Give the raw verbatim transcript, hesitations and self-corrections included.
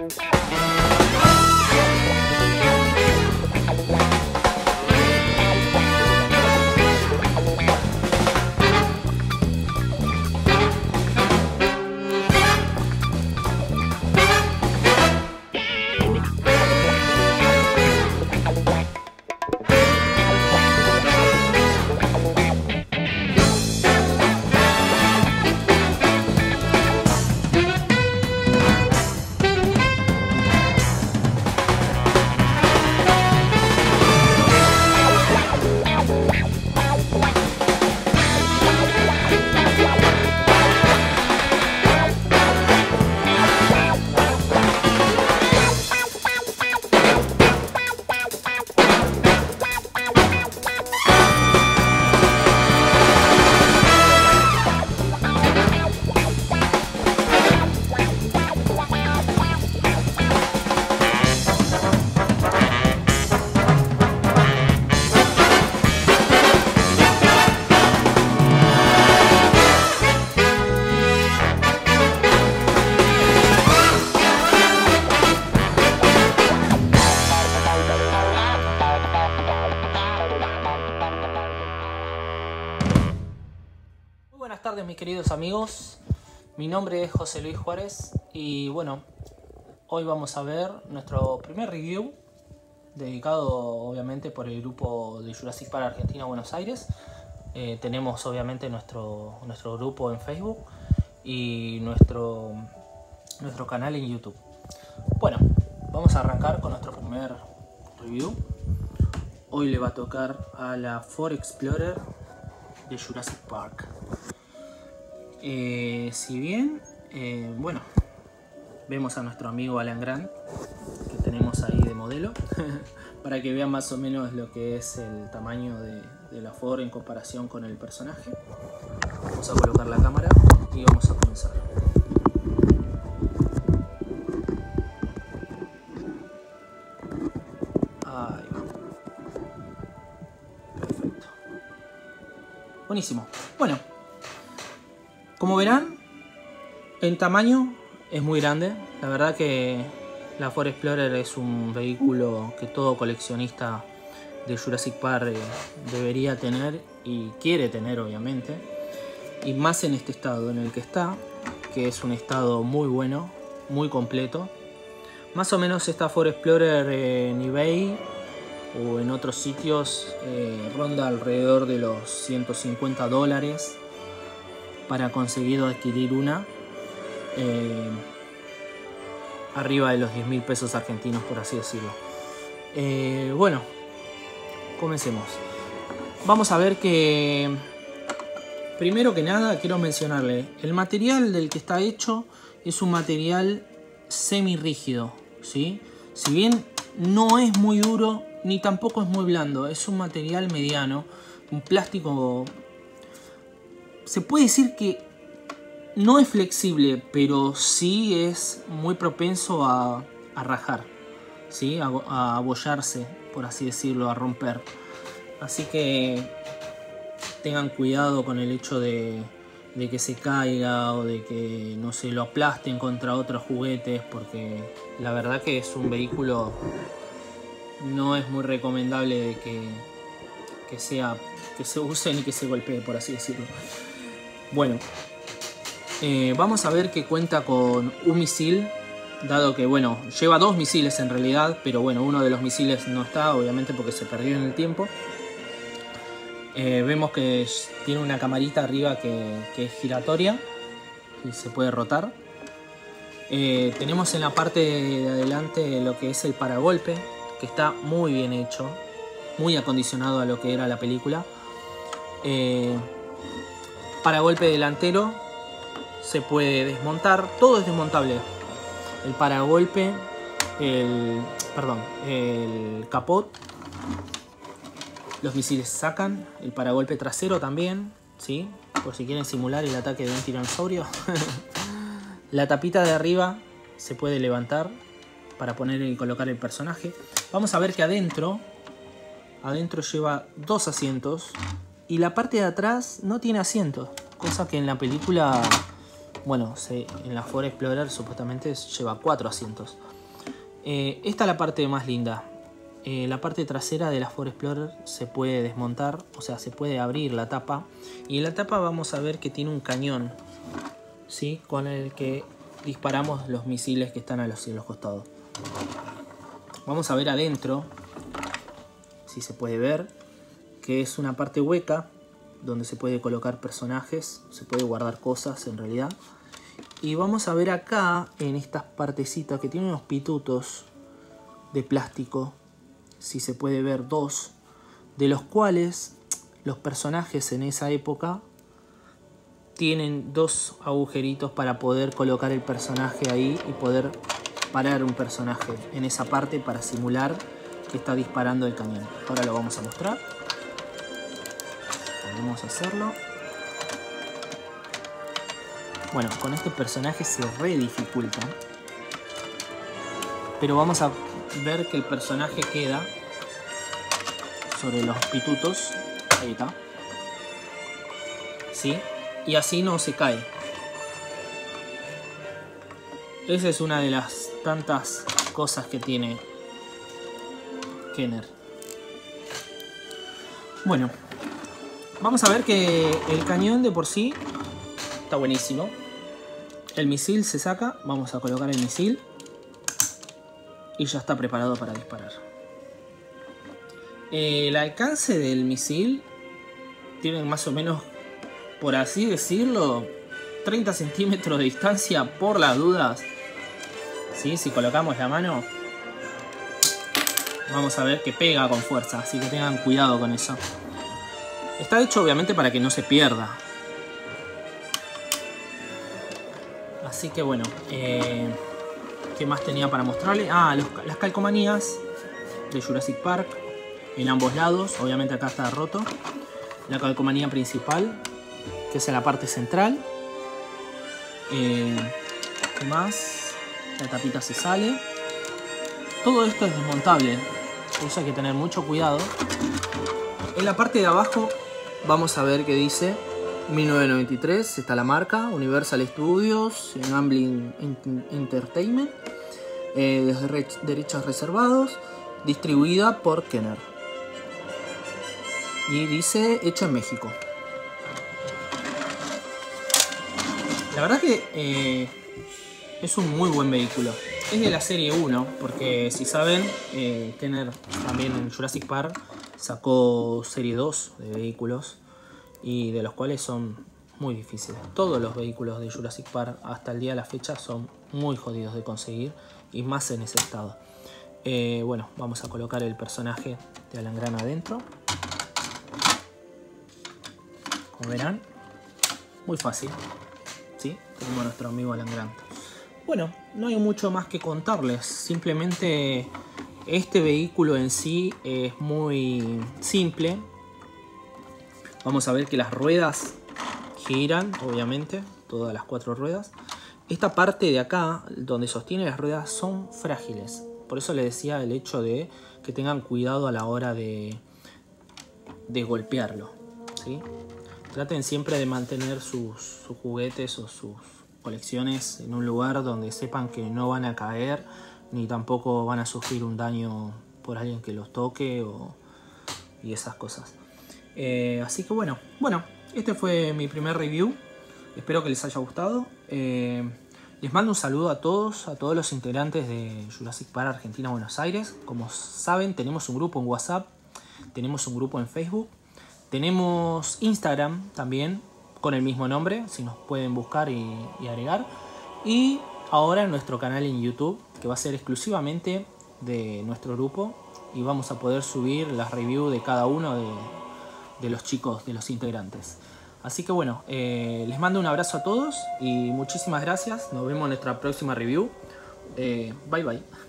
Buenas tardes mis queridos amigos, mi nombre es José Luis Juárez y bueno, hoy vamos a ver nuestro primer review dedicado obviamente por el grupo de Jurassic Park Argentina Buenos Aires. Eh, tenemos obviamente nuestro, nuestro grupo en Facebook y nuestro, nuestro canal en YouTube. Bueno, vamos a arrancar con nuestro primer review. Hoy le va a tocar a la Ford Explorer de Jurassic Park. Eh, si bien, eh, bueno, vemos a nuestro amigo Alan Grant que tenemos ahí de modelo para que vean más o menos lo que es el tamaño de, de la Ford en comparación con el personaje. Vamos a colocar la cámara y vamos a comenzar. Ahí va. Perfecto. Buenísimo. Bueno, como verán, en tamaño es muy grande. La verdad que la Ford Explorer es un vehículo que todo coleccionista de Jurassic Park eh, debería tener y quiere tener obviamente. Y más en este estado en el que está, que es un estado muy bueno, muy completo. Más o menos esta Ford Explorer eh, en eBay o en otros sitios eh, ronda alrededor de los ciento cincuenta dólares para conseguir adquirir una, eh, arriba de los diez mil pesos argentinos, por así decirlo. Eh, bueno, comencemos. Vamos a ver que, primero que nada, quiero mencionarle, el material del que está hecho es un material semi-rígido, ¿sí? Si bien no es muy duro, ni tampoco es muy blando, es un material mediano, un plástico. Se puede decir que no es flexible, pero sí es muy propenso a, a rajar, ¿sí? A, a abollarse, por así decirlo, a romper. Así que tengan cuidado con el hecho de, de que se caiga o de que no se lo aplasten contra otros juguetes, porque la verdad que es un vehículo, no es muy recomendable de que, que, sea, que se use ni que se golpee, por así decirlo. Bueno, eh, vamos a ver que cuenta con un misil, dado que, bueno, lleva dos misiles en realidad, pero bueno, uno de los misiles no está, obviamente porque se perdió en el tiempo. Eh, vemos que tiene una camarita arriba que, que es giratoria y se puede rotar. Eh, tenemos en la parte de adelante lo que es el paragolpe, que está muy bien hecho, muy acondicionado a lo que era la película. Eh, Paragolpe delantero se puede desmontar, todo es desmontable. El paragolpe, el, perdón, el capot, los misiles se sacan, el paragolpe trasero también, ¿sí? Por si quieren simular el ataque de un tiranosaurio. La tapita de arriba se puede levantar para poner y colocar el personaje. Vamos a ver que adentro, adentro lleva dos asientos. Y la parte de atrás no tiene asientos, cosa que en la película, bueno, se, en la Ford Explorer supuestamente lleva cuatro asientos. Eh, esta es la parte más linda. Eh, la parte trasera de la Ford Explorer se puede desmontar, o sea, se puede abrir la tapa. Y en la tapa vamos a ver que tiene un cañón, ¿sí? Con el que disparamos los misiles que están a los, a los costados. Vamos a ver adentro, si se puede ver, que es una parte hueca donde se puede colocar personajes, se puede guardar cosas en realidad. Y vamos a ver acá, en estas partecitas que tienen unos pitutos de plástico, si se puede ver dos, de los cuales los personajes en esa época tienen dos agujeritos para poder colocar el personaje ahí y poder parar un personaje en esa parte para simular que está disparando el cañón. Ahora lo vamos a mostrar. Vamos a hacerlo. Bueno, con este personaje se re dificulta, pero vamos a ver que el personaje queda sobre los pitutos. Ahí está. ¿Sí? Y así no se cae. Esa es una de las tantas cosas que tiene Kenner. Bueno, vamos a ver que el cañón de por sí está buenísimo. El misil se saca, vamos a colocar el misil y ya está preparado para disparar. El alcance del misil tiene más o menos, por así decirlo, treinta centímetros de distancia por las dudas. ¿Sí? Si colocamos la mano, vamos a ver que pega con fuerza, así que tengan cuidado con eso. Está hecho obviamente para que no se pierda. Así que bueno, eh, ¿qué más tenía para mostrarle? Ah, los, las calcomanías de Jurassic Park en ambos lados. Obviamente acá está roto. La calcomanía principal, que es en la parte central. Eh, ¿Qué más? La tapita se sale. Todo esto es desmontable, por eso hay que tener mucho cuidado. En la parte de abajo vamos a ver que dice mil novecientos noventa y tres, está la marca Universal Studios, Gambling Entertainment, eh, de derechos reservados, distribuida por Kenner. Y dice hecho en México. La verdad que eh, es un muy buen vehículo. Es de la serie uno, porque si saben, eh, Kenner también en Jurassic Park sacó serie dos de vehículos, y de los cuales son muy difíciles. Todos los vehículos de Jurassic Park hasta el día de la fecha son muy jodidos de conseguir, y más en ese estado. Eh, bueno, vamos a colocar el personaje de Alan Grant adentro. Como verán, muy fácil, ¿sí? Tenemos a nuestro amigo Alan Grant. Bueno, no hay mucho más que contarles, simplemente este vehículo en sí es muy simple. Vamos a ver que las ruedas giran, obviamente, todas las cuatro ruedas. Esta parte de acá, donde sostiene las ruedas, son frágiles. Por eso les decía el hecho de que tengan cuidado a la hora de, de golpearlo, ¿sí? Traten siempre de mantener sus, sus juguetes o sus colecciones en un lugar donde sepan que no van a caer, ni tampoco van a sufrir un daño por alguien que los toque o, y esas cosas. Eh, así que bueno, bueno, este fue mi primer review. Espero que les haya gustado. Eh, les mando un saludo a todos, a todos los integrantes de Jurassic Park Argentina Buenos Aires. Como saben, tenemos un grupo en WhatsApp, tenemos un grupo en Facebook, tenemos Instagram también con el mismo nombre, si nos pueden buscar y, y agregar. Y ahora nuestro canal en YouTube, que va a ser exclusivamente de nuestro grupo, y vamos a poder subir las reviews de cada uno de de los chicos, de los integrantes. Así que bueno, eh, les mando un abrazo a todos y muchísimas gracias. Nos vemos en nuestra próxima review. Eh, bye bye.